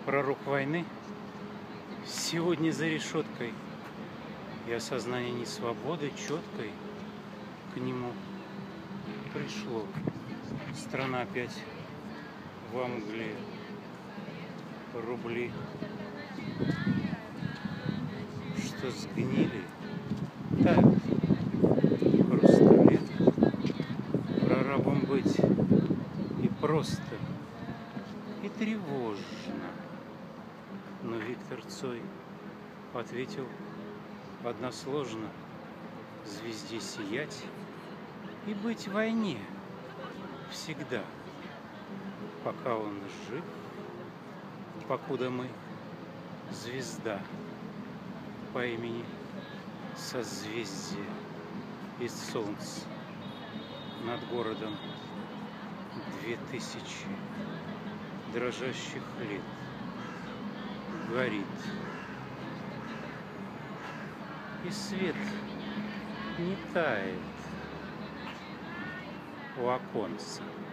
Пророк войны сегодня за решеткой, и осознание несвободы четкой к нему пришло. Страна опять во мгле, рубли, что сгнили, тают хрусталет. Прорабом быть и просто, и тревожно. Но Виктор Цой ответил односложно: звезде сиять и быть в войне всегда, пока он жив, покуда мы звезда по имени созвездие из солнца над городом 2000 дрожащих лет горит. И свет не тает у оконца.